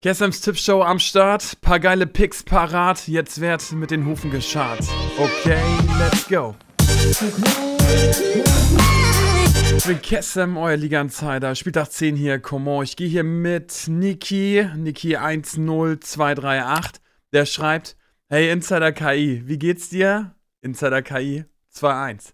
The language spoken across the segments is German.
Kessems Tippshow am Start, paar geile Picks parat, jetzt wird mit den Hufen geschart. Okay, let's go. Ich bin Kessem, euer Liga-Insider, Spieltag 10 hier, come on. Ich gehe hier mit Niki 10238, der schreibt, hey Insider KI, wie geht's dir? Insider KI 2-1.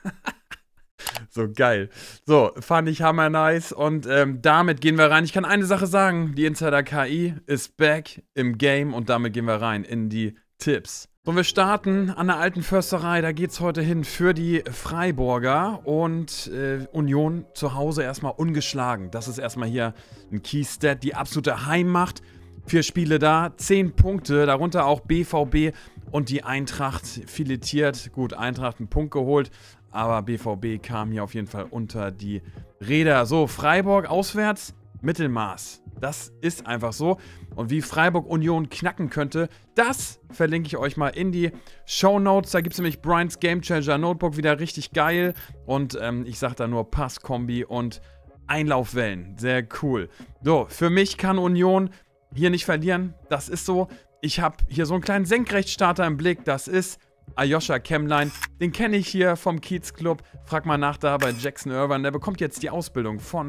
So geil. So, fand ich hammer nice und damit gehen wir rein. Ich kann eine Sache sagen, die Insider KI ist back im Game und damit gehen wir rein in die Tipps. Und wir starten an der alten Försterei, da geht's heute hin für die Freiburger und Union zu Hause erstmal ungeschlagen. Das ist erstmal hier ein Key-Stat, die absolute Heimmacht. 4 Spiele da, 10 Punkte, darunter auch BVB und die Eintracht filetiert. Gut, Eintracht einen Punkt geholt, aber BVB kam hier auf jeden Fall unter die Räder. So, Freiburg auswärts, Mittelmaß. Das ist einfach so. Und wie Freiburg Union knacken könnte, das verlinke ich euch mal in die Shownotes. Da gibt es nämlich Brian's Game Changer Notebook, wieder richtig geil. Und ich sage da nur Passkombi und Einlaufwellen. Sehr cool. So, für mich kann Union hier nicht verlieren. Das ist so. Ich habe hier so einen kleinen Senkrechtstarter im Blick. Das ist Aljoscha Kemmlein. Den kenne ich hier vom Kiez Club. Frag mal nach da bei Jackson Irvine. Der bekommt jetzt die Ausbildung von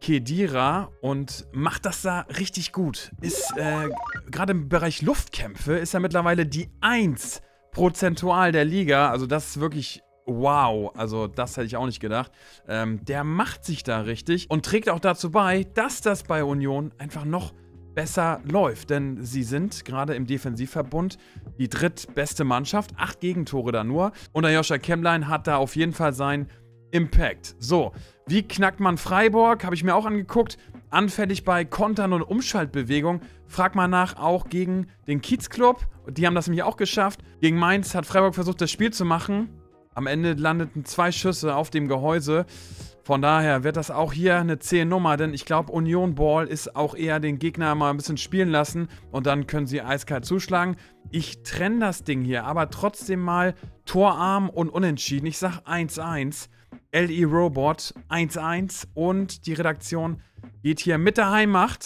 Khedira und macht das da richtig gut. Ist gerade im Bereich Luftkämpfe ist er mittlerweile die 1 prozentual der Liga. Also das ist wirklich wow. Also das hätte ich auch nicht gedacht. Der macht sich da richtig und trägt auch dazu bei, dass das bei Union einfach noch besser läuft, denn sie sind gerade im Defensivverbund die drittbeste Mannschaft, 8 Gegentore da nur und Aljoscha Kemmlein hat da auf jeden Fall seinen Impact. So, wie knackt man Freiburg? Habe ich mir auch angeguckt. Anfällig bei Kontern und Umschaltbewegung. Frag mal nach, auch gegen den Kiez Club. Die haben das nämlich auch geschafft. Gegen Mainz hat Freiburg versucht, das Spiel zu machen. Am Ende landeten 2 Schüsse auf dem Gehäuse. Von daher wird das auch hier eine 10 Nummer, denn ich glaube, Union Ball ist auch eher den Gegner mal ein bisschen spielen lassen und dann können sie eiskalt zuschlagen. Ich trenne das Ding hier, aber trotzdem mal torarm und unentschieden. Ich sage 1-1. LE Robot 1-1 und die Redaktion geht hier mit der Heimmacht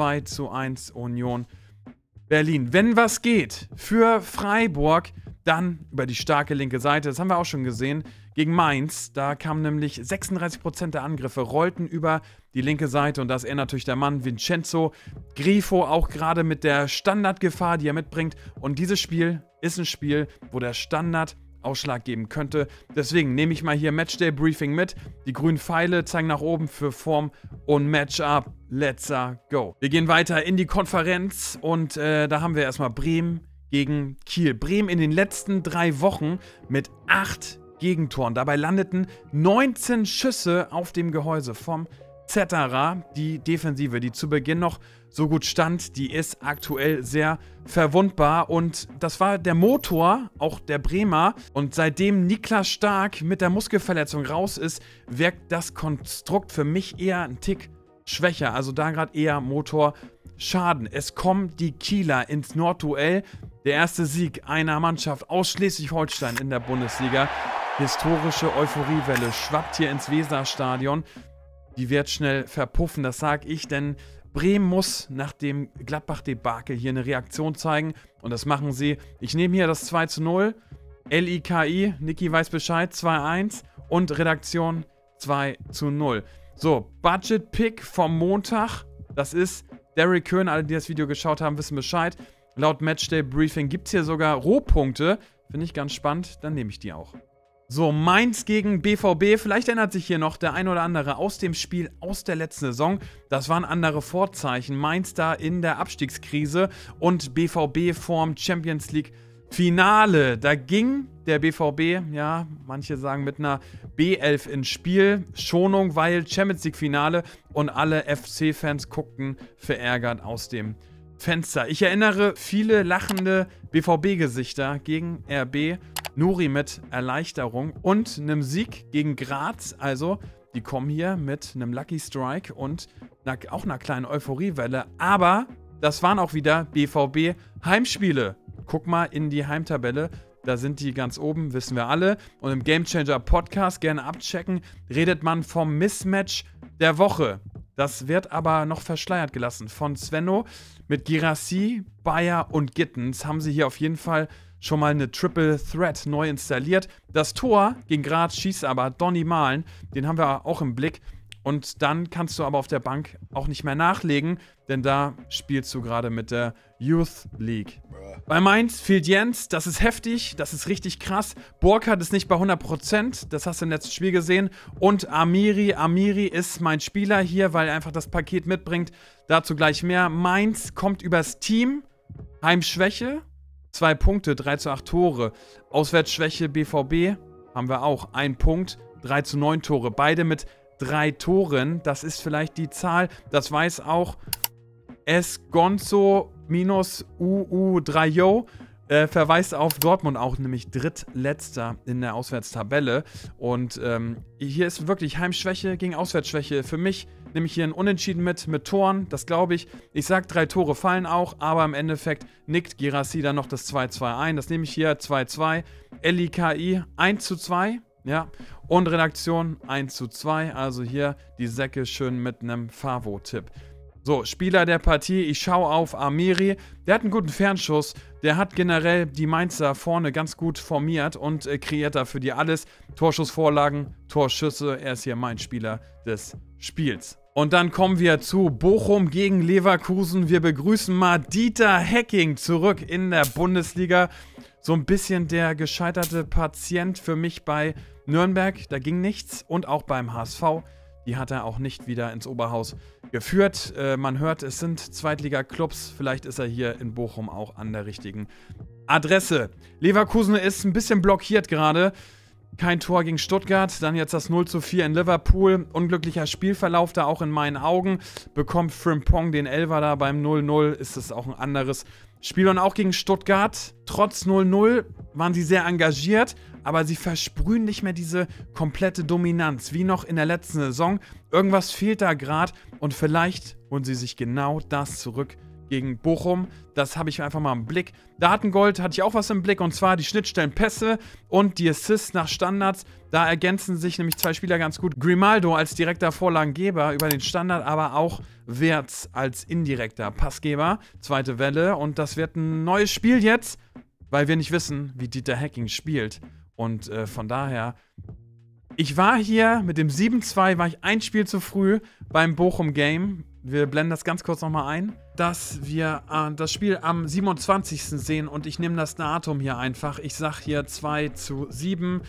2-1 Union Berlin. Wenn was geht für Freiburg, dann über die starke linke Seite. Das haben wir auch schon gesehen. Gegen Mainz, da kamen nämlich 36% der Angriffe, rollten über die linke Seite und da ist er natürlich der Mann, Vincenzo Grifo, auch gerade mit der Standardgefahr, die er mitbringt. Und dieses Spiel ist ein Spiel, wo der Standard Ausschlag geben könnte. Deswegen nehme ich mal hier Matchday Briefing mit. Die grünen Pfeile zeigen nach oben für Form und Matchup. Let's go. Wir gehen weiter in die Konferenz und da haben wir erstmal Bremen gegen Kiel. Bremen in den letzten 3 Wochen mit 8 Gegentoren. Dabei landeten 19 Schüsse auf dem Gehäuse vom Zetterer. Die Defensive, die zu Beginn noch so gut stand, die ist aktuell sehr verwundbar. Und das war der Motor, auch der Bremer. Und seitdem Niklas Stark mit der Muskelverletzung raus ist, wirkt das Konstrukt für mich eher ein Tick schwächer. Also da gerade eher Motorschaden. Es kommen die Kieler ins Nordduell. Der erste Sieg einer Mannschaft aus Schleswig-Holstein in der Bundesliga. Historische Euphoriewelle schwappt hier ins Weserstadion. Die wird schnell verpuffen, das sage ich, denn Bremen muss nach dem Gladbach-Debakel hier eine Reaktion zeigen und das machen sie. Ich nehme hier das 2-0, LIKI, Niki weiß Bescheid, 2-1 und Redaktion 2-0. So, Budget-Pick vom Montag, das ist Derrick Köhn, alle, die das Video geschaut haben, wissen Bescheid. Laut Matchday-Briefing gibt es hier sogar Rohpunkte, finde ich ganz spannend, dann nehme ich die auch. So, Mainz gegen BVB. Vielleicht erinnert sich hier noch der ein oder andere aus dem Spiel aus der letzten Saison. Das waren andere Vorzeichen. Mainz da in der Abstiegskrise und BVB vorm Champions League Finale. Da ging der BVB, ja, manche sagen mit einer B11 ins Spiel. Schonung, weil Champions League Finale und alle FC-Fans guckten verärgert aus dem Fenster. Ich erinnere viele lachende BVB-Gesichter gegen RB. Nuri mit Erleichterung und einem Sieg gegen Graz. Also, die kommen hier mit einem Lucky Strike und auch einer kleinen Euphoriewelle. Aber das waren auch wieder BVB-Heimspiele. Guck mal in die Heimtabelle. Da sind die ganz oben, wissen wir alle. Und im Game Changer Podcast, gerne abchecken, redet man vom Mismatch der Woche. Das wird aber noch verschleiert gelassen von Svenno. Mit Girassi, Bayer und Gittens haben sie hier auf jeden Fall schon mal eine Triple Threat neu installiert. Das Tor gegen Graz schießt aber Donny Malen, den haben wir auch im Blick. Und dann kannst du aber auf der Bank auch nicht mehr nachlegen, denn da spielst du gerade mit der Youth League. Bei Mainz fehlt Jens, das ist heftig, das ist richtig krass. Burkhardt ist nicht bei 100%, das hast du im letzten Spiel gesehen. Und Amiri ist mein Spieler hier, weil er einfach das Paket mitbringt. Dazu gleich mehr. Mainz kommt übers Team, Heimschwäche, 2 Punkte, 3:8 Tore. Auswärtsschwäche BVB haben wir auch, 1 Punkt, 3:9 Tore. Beide mit 3 Toren, das ist vielleicht die Zahl, das weiß auch Esgonzo minus UU3Jo, verweist auf Dortmund auch, nämlich drittletzter in der Auswärtstabelle. Und hier ist wirklich Heimschwäche gegen Auswärtsschwäche. Für mich nehme ich hier ein Unentschieden mit Toren, das glaube ich. Ich sage, 3 Tore fallen auch, aber im Endeffekt nickt Girassi dann noch das 2:2 ein. Das nehme ich hier 2:2. LIKI 1:2. Ja, und Redaktion 1:2, also hier die Säcke schön mit einem Favo-Tipp. So, Spieler der Partie, ich schaue auf Amiri, der hat einen guten Fernschuss, der hat generell die Mainzer vorne ganz gut formiert und kreiert dafür die alles. Torschussvorlagen, Torschüsse, er ist hier mein Spieler des Spiels. Und dann kommen wir zu Bochum gegen Leverkusen. Wir begrüßen mal Dieter Hecking zurück in der Bundesliga. So ein bisschen der gescheiterte Patient für mich bei Nürnberg, da ging nichts. Und auch beim HSV, die hat er auch nicht wieder ins Oberhaus geführt. Man hört, es sind Zweitliga-Clubs, vielleicht ist er hier in Bochum auch an der richtigen Adresse. Leverkusen ist ein bisschen blockiert gerade. Kein Tor gegen Stuttgart, dann jetzt das 0:4 in Liverpool. Unglücklicher Spielverlauf da auch in meinen Augen. Bekommt Frimpong den Elfer da beim 0:0, ist es auch ein anderes Spiel. Und auch gegen Stuttgart, trotz 0:0 waren sie sehr engagiert, aber sie versprühen nicht mehr diese komplette Dominanz, wie noch in der letzten Saison. Irgendwas fehlt da gerade und vielleicht holen sie sich genau das zurück gegen Bochum. Das habe ich einfach mal im Blick. Datengold hatte ich auch was im Blick, und zwar die Schnittstellenpässe und die Assists nach Standards. Da ergänzen sich nämlich 2 Spieler ganz gut. Grimaldo als direkter Vorlagengeber über den Standard, aber auch Wirtz als indirekter Passgeber. Zweite Welle, und das wird ein neues Spiel jetzt, weil wir nicht wissen, wie Dieter Hecking spielt. Und von daher, ich war hier mit dem 7:2, war ich ein Spiel zu früh beim Bochum-Game. Wir blenden das ganz kurz nochmal ein, dass wir das Spiel am 27. sehen, und ich nehme das Datum hier einfach. Ich sage hier 2:7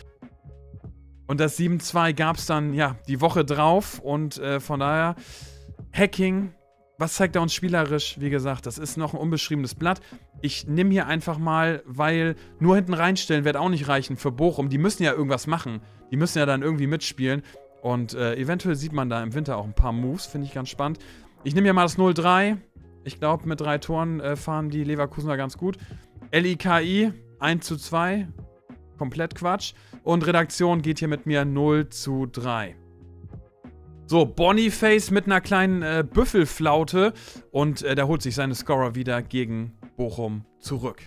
und das 7:2 gab es dann, ja, die Woche drauf, und von daher, Hecking, was zeigt er uns spielerisch? Wie gesagt, das ist noch ein unbeschriebenes Blatt. Ich nehme hier einfach mal, weil nur hinten reinstellen wird auch nicht reichen für Bochum. Die müssen ja irgendwas machen. Die müssen ja dann irgendwie mitspielen. Und eventuell sieht man da im Winter auch ein paar Moves, finde ich ganz spannend. Ich nehme hier mal das 0:3. Ich glaube, mit 3 Toren fahren die Leverkusener ganz gut. LIKI 1:2. Komplett Quatsch. Und Redaktion geht hier mit mir 0:3. So, Boniface mit einer kleinen Büffelflaute. Und der holt sich seine Scorer wieder gegen Bochum zurück.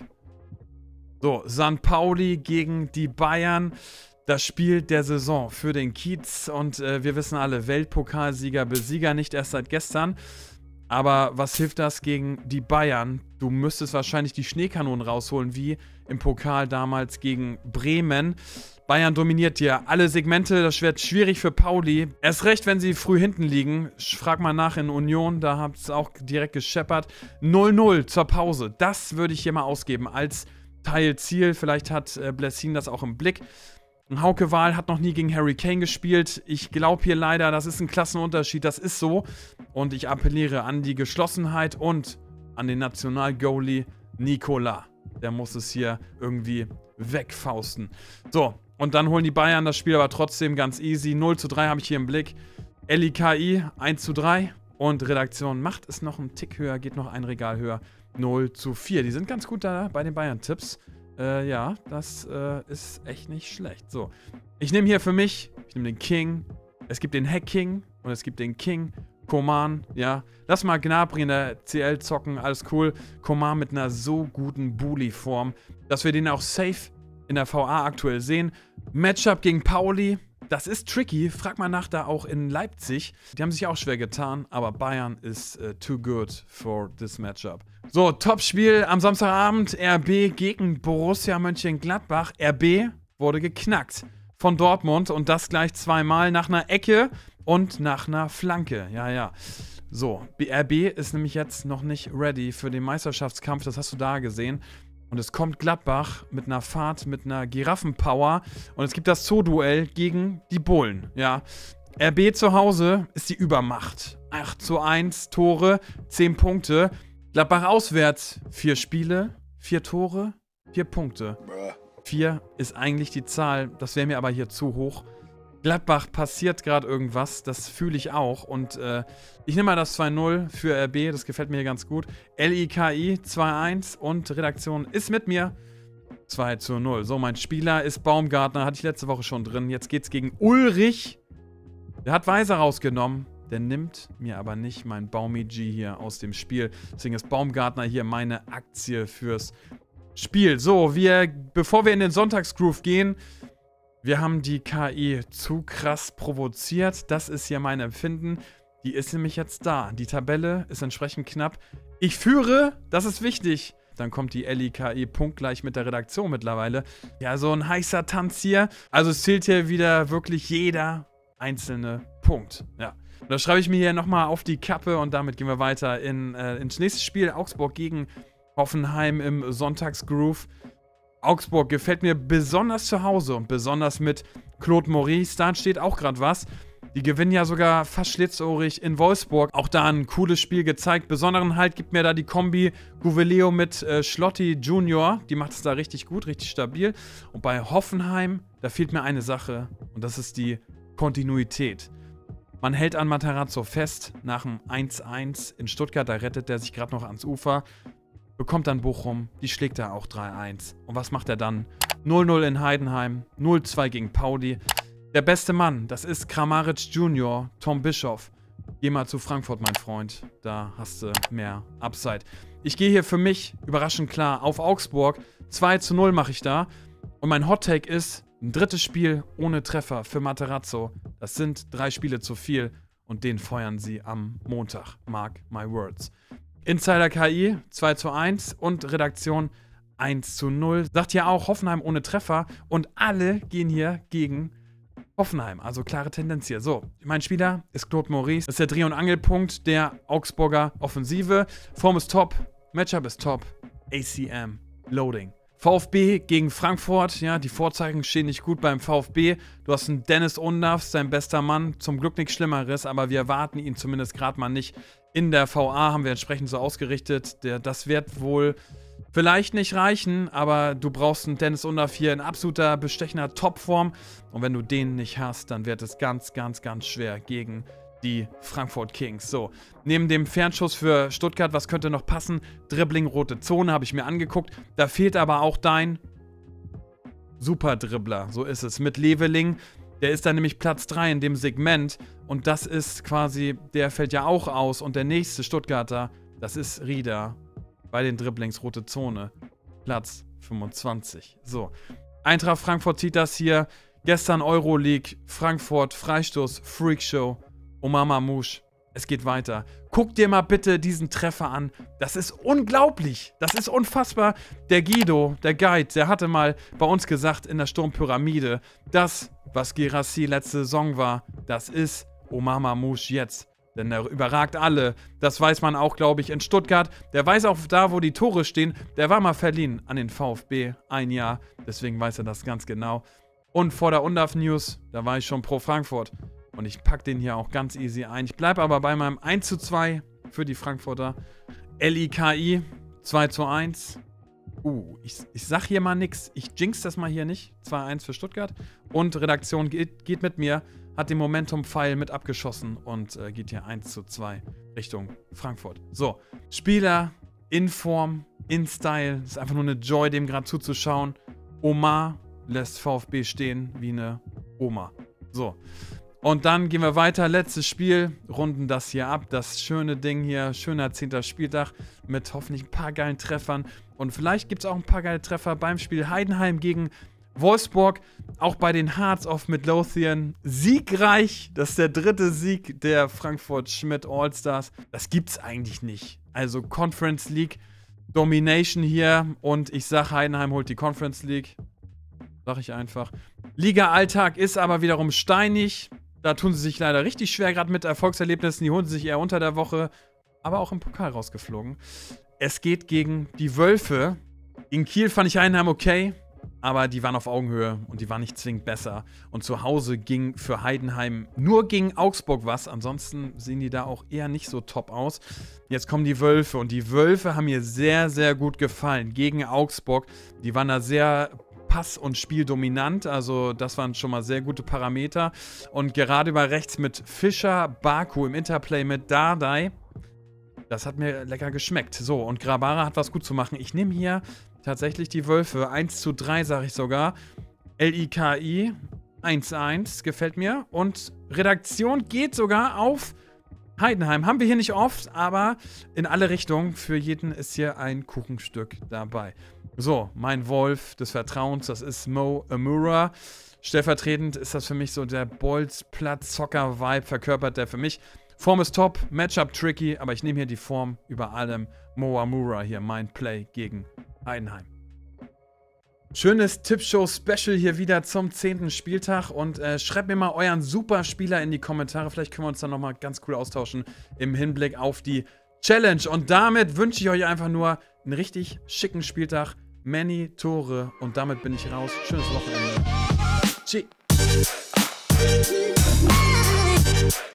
So, St. Pauli gegen die Bayern. Das Spiel der Saison für den Kiez, und wir wissen alle, Weltpokalsieger, Besieger, nicht erst seit gestern. Aber was hilft das gegen die Bayern? Du müsstest wahrscheinlich die Schneekanonen rausholen, wie im Pokal damals gegen Bremen. Bayern dominiert hier alle Segmente, das wird schwierig für Pauli. Erst recht, wenn sie früh hinten liegen. Frag mal nach in Union, da hat es auch direkt gescheppert. 0:0 zur Pause, das würde ich hier mal ausgeben als Teilziel. Vielleicht hat Blessin das auch im Blick. Hauke Wahl hat noch nie gegen Harry Kane gespielt. Ich glaube hier leider, das ist ein Klassenunterschied, das ist so. Und ich appelliere an die Geschlossenheit und an den National-Goalie Nicolas. Der muss es hier irgendwie wegfausten. So, und dann holen die Bayern das Spiel aber trotzdem ganz easy. 0:3 habe ich hier im Blick. LIKI 1:3. Und Redaktion macht es noch einen Tick höher, geht noch ein Regal höher. 0:4. Die sind ganz gut da bei den Bayern-Tipps. Ja, das ist echt nicht schlecht. So, ich nehme hier für mich, ich nehme den King. Es gibt den Hecking und es gibt den King. Coman, ja. Lass mal Gnabry in der CL zocken, alles cool. Coman mit einer so guten Bully-Form, dass wir den auch safe in der VA aktuell sehen. Matchup gegen Pauli, Das ist tricky. Frag mal nach da auch in Leipzig. Die haben sich auch schwer getan, aber Bayern ist too good for this matchup. So, Topspiel am Samstagabend. RB gegen Borussia Mönchengladbach. RB wurde geknackt von Dortmund und das gleich zweimal nach einer Ecke und nach einer Flanke. Ja. So, RB ist nämlich jetzt noch nicht ready für den Meisterschaftskampf. Das hast du da gesehen. Und es kommt Gladbach mit einer Fahrt, mit einer Giraffenpower. Und es gibt das Zoo-Duell gegen die Bullen. Ja. RB zu Hause ist die Übermacht. 8:1 Tore, 10 Punkte. Gladbach auswärts 4 Spiele, 4 Tore, 4 Punkte. 4 ist eigentlich die Zahl, das wäre mir aber hier zu hoch. Gladbach passiert gerade irgendwas, das fühle ich auch. Und ich nehme mal das 2-0 für RB, das gefällt mir ganz gut. LIKI 2-1 und Redaktion ist mit mir 2-0. So, mein Spieler ist Baumgartner, hatte ich letzte Woche schon drin. Jetzt geht's gegen Ulrich. Der hat Weiser rausgenommen. Der nimmt mir aber nicht mein Baumi-G hier aus dem Spiel. Deswegen ist Baumgartner hier meine Aktie fürs Spiel. So, bevor wir in den Sonntagsgroove gehen, wir haben die KI zu krass provoziert. Das ist hier mein Empfinden. Die ist nämlich jetzt da. Die Tabelle ist entsprechend knapp. Ich führe, das ist wichtig. Dann kommt die LIKI punktgleich mit der Redaktion mittlerweile. Ja, so ein heißer Tanz hier. Also es zählt hier wieder wirklich jeder einzelne Punkt. Ja. Und das schreibe ich mir hier nochmal auf die Kappe und damit gehen wir weiter ins nächste Spiel. Augsburg gegen Hoffenheim im Sonntagsgroove. Augsburg gefällt mir besonders zu Hause und besonders mit Claude Maurice. Da steht auch gerade was. Die gewinnen ja sogar fast schlitzohrig in Wolfsburg. Auch da ein cooles Spiel gezeigt. Besonderen Halt gibt mir da die Kombi Gouveleo mit Schlotti Junior. Die macht es da richtig gut, richtig stabil. Und bei Hoffenheim, da fehlt mir eine Sache und das ist die Kontinuität. Man hält an Matarazzo fest nach dem 1-1 in Stuttgart. Da rettet er sich gerade noch ans Ufer. Bekommt dann Bochum, die schlägt er auch 3-1. Und was macht er dann? 0-0 in Heidenheim, 0-2 gegen Pauli. Der beste Mann, das ist Kramaric Junior, Tom Bischoff. Geh mal zu Frankfurt, mein Freund. Da hast du mehr Upside. Ich gehe hier für mich überraschend klar auf Augsburg. 2-0 mache ich da. Und mein Hot-Take ist, ein drittes Spiel ohne Treffer für Matarazzo. Das sind 3 Spiele zu viel. Und den feuern sie am Montag. Mark my words. Insider KI 2-1 und Redaktion 1-0. Sagt ja auch Hoffenheim ohne Treffer und alle gehen hier gegen Hoffenheim. Also klare Tendenz hier. So, mein Spieler ist Claude Maurice. Das ist der Dreh- und Angelpunkt der Augsburger Offensive. Form ist top, Matchup ist top. ACM, Loading. VfB gegen Frankfurt, ja, die Vorzeichen stehen nicht gut beim VfB. Du hast einen Dennis Undaff, sein bester Mann, zum Glück nichts Schlimmeres, aber wir erwarten ihn zumindest gerade mal nicht. In der VA haben wir entsprechend so ausgerichtet. Das wird wohl vielleicht nicht reichen, aber du brauchst einen Dennis Undaff hier in absoluter bestechender Topform. Und wenn du den nicht hast, dann wird es ganz, ganz, ganz schwer gegen die Frankfurt Kings. So, neben dem Fernschuss für Stuttgart, was könnte noch passen? Dribbling, rote Zone, habe ich mir angeguckt. Da fehlt aber auch dein Super-Dribbler, so ist es. Mit Leveling, der ist dann nämlich Platz 3 in dem Segment. Und das ist quasi, der fällt ja auch aus. Und der nächste Stuttgarter, das ist Rieder bei den Dribblings, rote Zone. Platz 25. So, Eintracht Frankfurt zieht das hier. Gestern Euroleague, Frankfurt, Freistoß, Freakshow. Omar Mamouche, es geht weiter. Guck dir mal bitte diesen Treffer an. Das ist unglaublich. Das ist unfassbar. Der Guido, der Guide, der hatte mal bei uns gesagt in der Sturmpyramide, das, was Guirassy letzte Saison war, das ist Omar Mamouche jetzt. Denn er überragt alle. Das weiß man auch, glaube ich, in Stuttgart. Der weiß auch da, wo die Tore stehen. Der war mal verliehen an den VfB 1 Jahr. Deswegen weiß er das ganz genau. Und vor der Undav News, da war ich schon pro Frankfurt. Und ich packe den hier auch ganz easy ein. Ich bleibe aber bei meinem 1:2 für die Frankfurter. LIKI 2:1. Ich sag hier mal nix. Ich jinx das mal hier nicht. 2:1 für Stuttgart. Und Redaktion geht mit mir. Hat den Momentum-Pfeil mit abgeschossen und geht hier 1:2 Richtung Frankfurt. So, Spieler in Form, in Style. Ist einfach nur eine Joy, dem gerade zuzuschauen. Omar lässt VfB stehen wie eine Oma. So. Und dann gehen wir weiter. Letztes Spiel. Runden das hier ab. Das schöne Ding hier. Schöner 10. Spieltag mit hoffentlich ein paar geilen Treffern. Und vielleicht gibt es auch ein paar geile Treffer beim Spiel Heidenheim gegen Wolfsburg, auch bei den Hearts of Midlothian, siegreich. Das ist der 3. Sieg der Frankfurt Schmidt All-Stars. Das gibt's eigentlich nicht. Also Conference League Domination hier und ich sag, Heidenheim holt die Conference League. Sag ich einfach. Liga-Alltag ist aber wiederum steinig. Da tun sie sich leider richtig schwer, gerade mit Erfolgserlebnissen. Die holen sie sich eher unter der Woche, aber auch im Pokal rausgeflogen. Es geht gegen die Wölfe. In Kiel fand ich Heidenheim okay, aber die waren auf Augenhöhe und die waren nicht zwingend besser. Und zu Hause ging für Heidenheim nur gegen Augsburg was. Ansonsten sehen die da auch eher nicht so top aus. Jetzt kommen die Wölfe und die Wölfe haben mir sehr, sehr gut gefallen gegen Augsburg. Die waren da sehr pass- und spieldominant, also das waren schon mal sehr gute Parameter. Und gerade über rechts mit Fischer, Baku im Interplay mit Dardai, das hat mir lecker geschmeckt. So, und Grabara hat was gut zu machen. Ich nehme hier tatsächlich die Wölfe. 1:3 sage ich sogar. LIKI 1:1 gefällt mir. Und Redaktion geht sogar auf Heidenheim. Haben wir hier nicht oft, aber in alle Richtungen. Für jeden ist hier ein Kuchenstück dabei. So, mein Wolf des Vertrauens, das ist Mo Amura. Stellvertretend ist das für mich so der Bolzplatz-Zocker-Vibe, verkörpert der für mich. Form ist top, Matchup tricky, aber ich nehme hier die Form über allem. Mo Amura hier, mein Play gegen Heidenheim. Schönes Tippshow-Special hier wieder zum 10. Spieltag und schreibt mir mal euren Superspieler in die Kommentare. Vielleicht können wir uns dann nochmal ganz cool austauschen im Hinblick auf die Challenge. Und damit wünsche ich euch einfach nur einen richtig schicken Spieltag. Many Tore und damit bin ich raus. Schönes Wochenende. Tschüss.